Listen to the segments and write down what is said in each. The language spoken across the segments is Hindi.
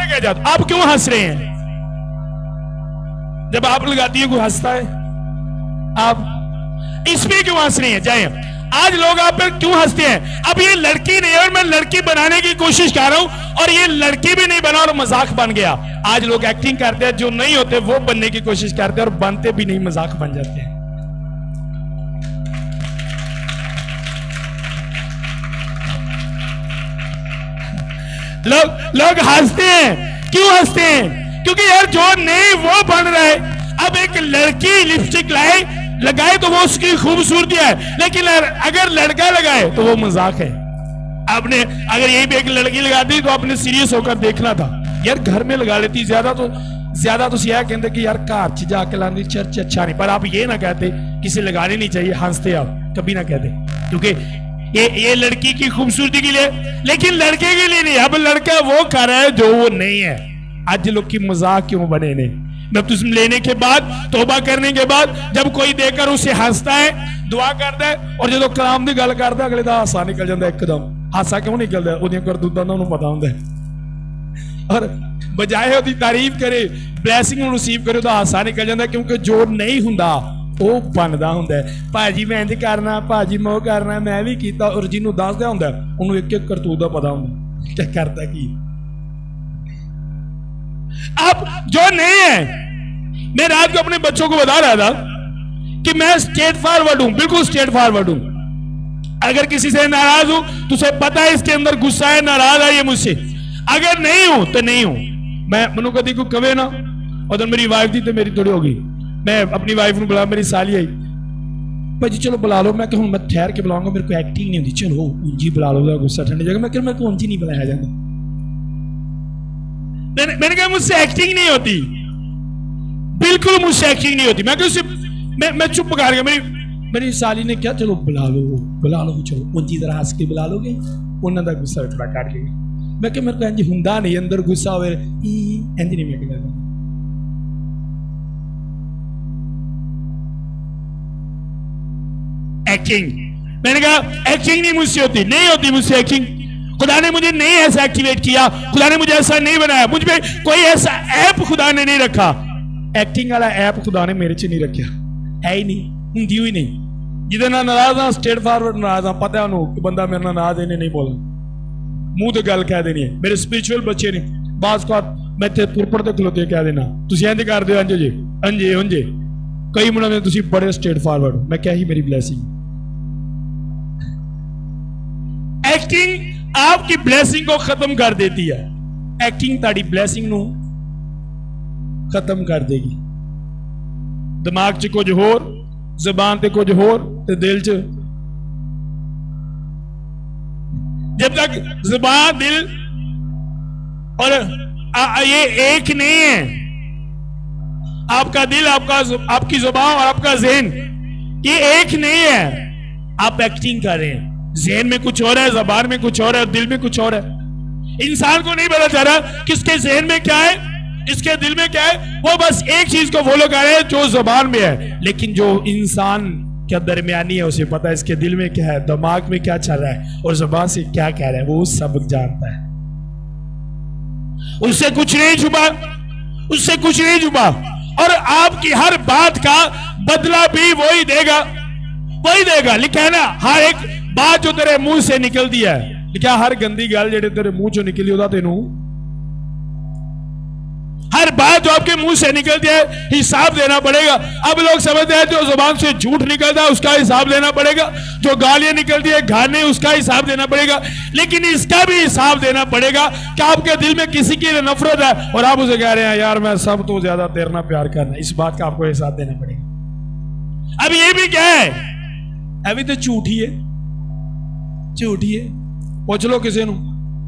कह जाता, आप क्यों हंस रहे हैं? जब आप लगाती है कोई हंसता है, आप इस पे क्यों हंस रही हैं? जाए, आज लोग आप पर क्यों हंसते हैं? अब ये लड़की नहीं है और मैं लड़की बनाने की कोशिश कर रहा हूं और ये लड़की भी नहीं बना और मजाक बन गया। आज लोग एक्टिंग करते हैं, जो नहीं होते वो बनने की कोशिश करते हैं और बनते भी नहीं, मजाक बन जाते हैं। लोग हंसते हैं, क्यों हंसते हैं? क्योंकि यार जो नहीं वो बन रहा है। अब एक लड़की लिपस्टिक लगाए तो वो उसकी खूबसूरती है, लेकिन अगर लड़का लगाए तो वो मजाक है। आपने अगर यही पे एक लड़की लगा दी तो आपने सीरियस होकर देखना था। यार घर में लगा लेती, ज्यादा तो यह कहते कि यार घर च जाके लानी चर्च अच्छा नहीं, पर आप ये ना कहते किसी लगाने नहीं चाहिए, हंसते आप कभी ना कहते, क्योंकि ये लड़की की खूबसूरती के लिए, लेकिन लड़के के लिए नहीं। अब लड़का वो कर रहा है जो वो नहीं है। आज लोग की मजाक क्यों बने ने? बपतिस्म लेने के बाद, तौबा करने के बाद जब कोई देखकर उसे हंसता है, दुआ करता है, और जो कलाम की गल करता है अगले का हासा निकल जाता है। एकदम हासा क्यों निकलता है? उन्हें करतूतां दा उन्हें पता होता है, और बजाय उसकी तारीफ करे, ब्लैसिंग रिसीव करे, तो हासा निकल जाता है, क्योंकि जो नहीं हुंदा वो बनता हुंदा है। भाजी मैं इंज करना, भाजी मैं वो करना, मैं भी कीता, और जिन्हों दसदा हुंदा उन्होंने एक एक करतूत दा पता हुंदा क्या करता की। अब जो नहीं है, मैं रात को अपने बच्चों को बता रहा था कि मैं स्ट्रेट फॉरवर्ड हूं, बिल्कुल स्ट्रेट फॉरवर्ड हूं। अगर किसी से नाराज हूं तो उसे पता है इसके अंदर गुस्सा है, नाराज है ये मुझसे। अगर नहीं हूं तो नहीं हूं। मैं मनु कदी को कवे ना, और मेरी वाइफ थी तो मेरी थोड़ी होगी, मैं अपनी वाइफ को बुला, मेरी साली आई, भाजी चलो बुला लो। मैं कहूँ मैं ठहर के बुलाऊंगा, मेरे को एक्टिंग नहीं होती, चलो ऊंची बुला लो, गुस्सा ठंडी जगह। मैं कहूँ मेरे को ऊंची नहीं बुलाया जाता। मैंने कहा मुझसे एक्टिंग नहीं होती, बिल्कुल मुझसे एक्टिंग नहीं होती। मैं चुप कर गया। मेरी साली ने क्या, चलो बुला लो चलो ऊंची तरह हंस के बुला लोगे, उन्होंने गुस्सा थोड़ा काट के। मैं क्या मेरे को इंज हुंदा नहीं, अंदर गुस्सा हो इंज नहीं। मैं कहता एक्टिंग, मैंने कहा एक्टिंग नहीं मुझसे होती, नहीं होती मुझसे एक्टिंग। खुदा ने मुझे नहीं ऐसा एक्टिवेट किया, खुदा ने मुझे ऐसा नहीं बनाया, मुझ में कोई ऐसा ऐप खुदा ने नहीं रखा। एक्टिंग वाला ऐप खुदा ने मेरे च नहीं रखा, है ही नहीं, हुंदी हुई नहीं। जिदे नाल नाराज हां, स्ट्रेट फॉरवर्ड नाराज हां, पता है उन्होंने कि बंदा मेरे नाल नाराज, इन्हें नहीं बोलना, मुंह तो गल कह देनी है। मेरे स्पिरिचुअल बच्चे ने बास का मैं इत्थे पुरपड़ ते खलोते कह देना, तुसीं इंज कर दिओ, इंज जे अंजे उंजे। कई मुंडे ने तुसीं बड़े स्ट्रेट फॉरवर्ड हो। मैं क्या ही मेरी ब्लेसिंग। एक्टिंग आपकी ब्लेसिंग को खत्म कर देती है। एक्टिंग ताड़ी ब्लेसिंग नू खत्म कर देगी। दिमाग च कुछ होर, जुबान ते कुछ होर, ते दिल च, जब तक जुबान दिल और ये एक नहीं है, आपका दिल, आपकी जुबान और आपका ज़हन ये एक नहीं है। आप एक्टिंग कर रहे हैं, ज़हन में कुछ हो रहा है, ज़बान में कुछ हो रहा है, दिल में कुछ हो रहा है। इंसान को नहीं पता चल रहा किसके ज़हन में क्या है, इसके दिल में क्या है। वो बस एक चीज को फॉलो कर रहे हैं जो ज़बान में है, लेकिन जो इंसान क्या दरमियानी है उसे पता है इसके दिल में क्या है, दिमाग में क्या चल रहा है और ज़बान से क्या कह रहा है, वो सब जानता है। उससे कुछ नहीं छुपा, उससे कुछ नहीं छुपा। और आपकी हर बात का बदला भी वही देगा, वही देगा। लिखा है ना, हर एक बात जो तेरे मुंह से निकलती है, लिखा हर गंदी गल जो तेरे मुंह चो निकली होता तेनू, हर बात जो आपके मुंह से निकलती है हिसाब देना पड़ेगा। अब लोग समझते हैं जो जुबान से झूठ निकलता है उसका हिसाब देना पड़ेगा, जो गालियां निकलती है गाने उसका हिसाब देना पड़ेगा, लेकिन इसका भी हिसाब देना पड़ेगा कि आपके दिल में किसी की नफरत है और आप उसे कह रहे हैं यार मैं सब तो ज्यादा तेरे ना प्यार करना, इस बात का आपको हिसाब देना पड़ेगा। अब ये भी क्या है, अभी तो झूठी है, झूठी है। पूछ लो किसी नू,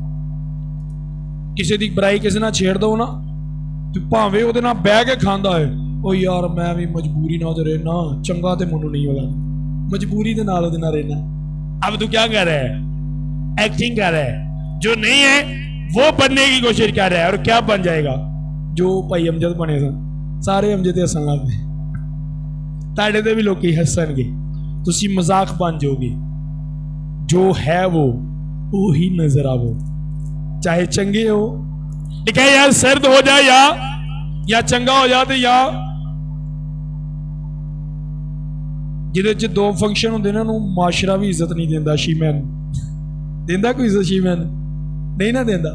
किसी की बुराई किसी ना छेड़ दो ना, भावे ਉਹਦੇ ਨਾਲ ਬਹਿ ਕੇ ਖਾਂਦਾ ਹੈ, ਉਹ यार मैं भी मजबूरी ना ਉਹਦੇ रहना, चंगा तो ਮੈਨੂੰ नहीं होगा, मजबूरी ਦੇ ਨਾਲ ਉਹਦੇ ਨਾਲ रहना। अब तू क्या कर रहा है, एक्टिंग कर रहा है, जो नहीं है वो बनने की कोशिश कर रहा है। और क्या बन जाएगा, जो भाई अमजद बने सन सारे अमजद ते हसन लग पे, ਤੁਹਾਡੇ ਤੇ भी लोग हसनगे, तुसी मजाक बन जाओगे। जो है वो ही नजर आवो, चाहे चंगे हो लिखा है यार सर्द हो जाए या चंगा हो जाए, या जिदे च दो फंक्शन होंगे ना, माशरा भी इज्जत नहीं देता। शीमैन देंदा कोई इज्जत? शीमैन नहीं ना देंदा।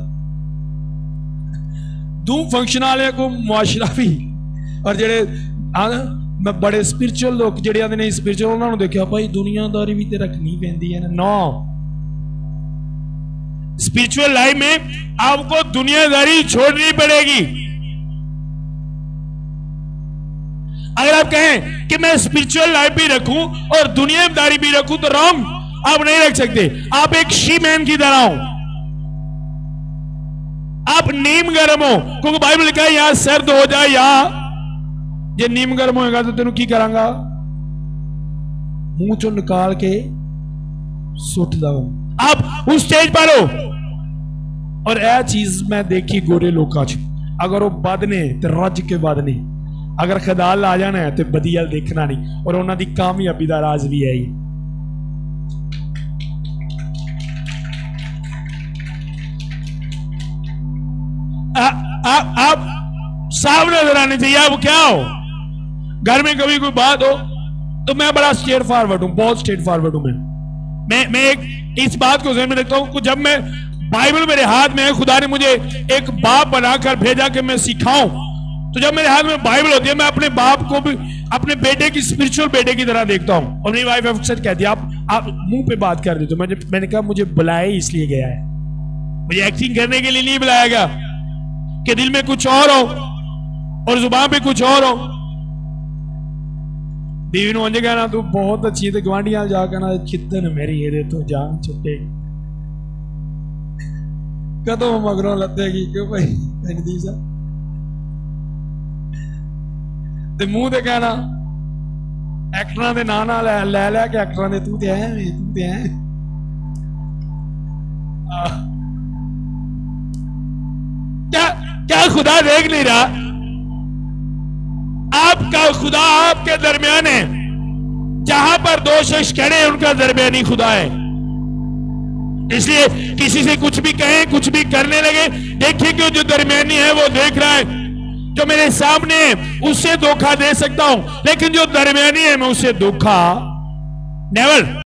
दो फंक्शन वाले को माशरा भी। और जेड़े मैं बड़े स्पिरिचुअल लोग जेड़े आते नहीं स्पिरिचुअल, उन्होंने देखा भाई दुनियादारी भी तो रखनी पैंदी है ना। नो, स्पिरिचुअल लाइफ में आपको दुनियादारी छोड़नी पड़ेगी। अगर आप कहें कि मैं स्पिरिचुअल लाइफ भी रखूं और दुनियादारी भी रखूं तो रॉन्ग, आप नहीं रख सकते। आप एक शी-मैन की तरह हो, आप नीम गर्म हो, क्योंकि बाइबल लिखा है यहां सर्द हो जाए या जे नीम गर्म होएगा तो तेन की करांगा, मुंह चो निकाल के सुट दो। आप उस स्टेज पर हो। और यह चीज मैं देखी गोरे लोगों च, अगर वो बदने तो रज के बदने, अगर खदाल आ जाना है तो बदिया देखना नहीं। और उन्होंने दी कामयाबी का राज भी है ये। आप साफ नजर आने चाहिए। आप क्या हो, घर में कभी कोई बात हो तो मैं बड़ा स्ट्रेट फॉरवर्ड हूं, बहुत स्ट्रेट फॉरवर्ड हूं। मैं एक इस बात को ध्यान में रखता हूं, जब मैं बाइबल मेरे हाथ में है, खुदा ने मुझे एक बाप बनाकर भेजा कि मैं सिखाऊं, तो जब मेरे हाथ में बाइबल होती है मैं अपने बाप को भी अपने बेटे की स्पिरिचुअल बेटे की तरह देखता हूं। और मेरी वाइफ अक्सर कहती है आप मुंह पे बात कर देते हो। मैंने कहा मुझे बुलाया इसलिए गया है, मुझे एक्टिंग करने के लिए नहीं बुलाया गया कि दिल में कुछ और हो और जुबान पे कुछ और हो। बीवी ने मुझे कहना तू बहुत अच्छी है, गवांढियां जाकर ना चित्तन मेरी ये तो जान छुट्टे कदों मगरों लतेगी क्यों भाई नजदीक सा ते मुंह ते कहना एक्टरां दे नां नाल ले के एक्टरां दे तू ते है क्या खुदा देख नहीं रहा? आपका खुदा आपके दरमियान है। जहां पर दो शख्स खड़े हैं उनका दरमियानी खुदा है। इसलिए किसी से कुछ भी कहें, कुछ भी करने लगे, देखिए कि जो दरमियानी है वो देख रहा है। जो मेरे सामने है उससे धोखा दे सकता हूं, लेकिन जो दरमियानी है मैं उससे धोखा नेवर।